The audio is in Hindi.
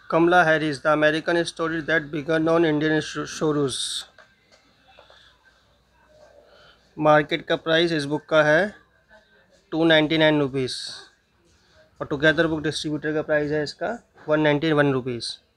Kamala Harris the American story that began on Indian shores. Market का प्राइस इस बुक का है 299 रुपीज़ और टुगेदर बुक डिस्ट्रीब्यूटर का प्राइस है इसका 191 रुपीज़।